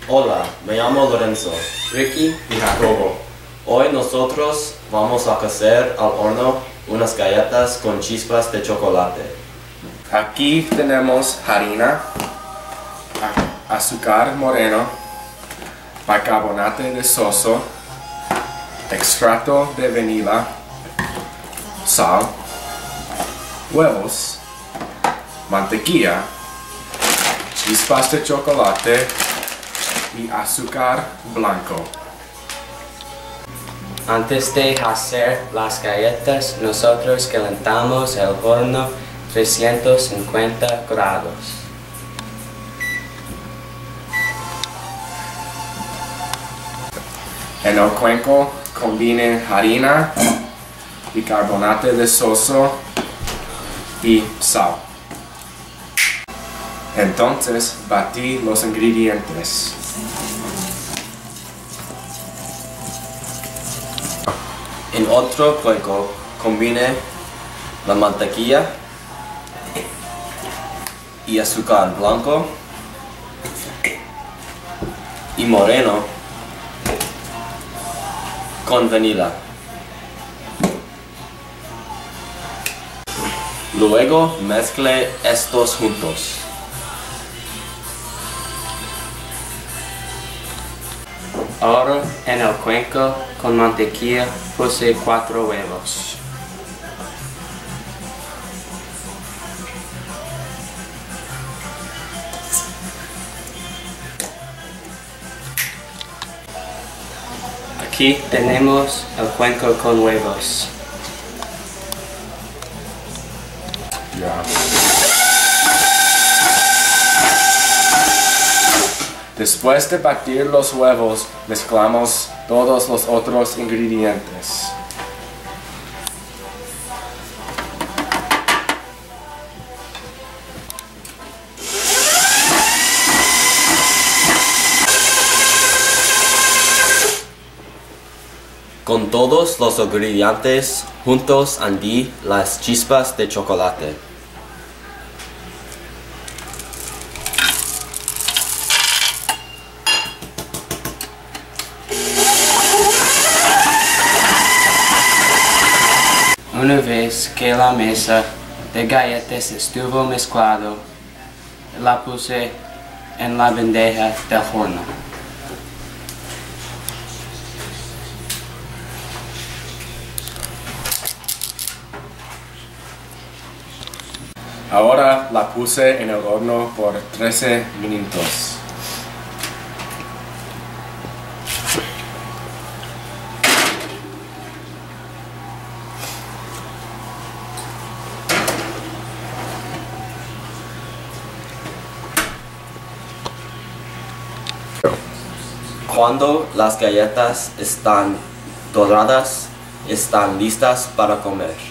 Hola, me llamo Lorenzo, Ricky y Jacobo. Hoy nosotros vamos a hacer al horno unas galletas con chispas de chocolate. Aquí tenemos harina, azúcar moreno, bicarbonato de sodio, extracto de vainilla, sal, huevos, mantequilla, chispas de chocolate y azúcar blanco. Antes de hacer las galletas, nosotros calentamos el horno 350 grados. En el cuenco combine harina, bicarbonato de sodio y sal. Entonces batí los ingredientes. En otro cuenco combine la mantequilla y azúcar blanco y moreno con vanilla. Luego mezcle estos juntos. Ahora en el cuenco con mantequilla puse 4 huevos. Aquí tenemos el cuenco con huevos. Después de batir los huevos, mezclamos todos los otros ingredientes. Con todos los ingredientes juntos añadí las chispas de chocolate. Una vez que la masa de galletas estuvo mezclado, la puse en la bandeja del horno. Ahora la puse en el horno por 13 minutos. Cuando las galletas están doradas, están listas para comer.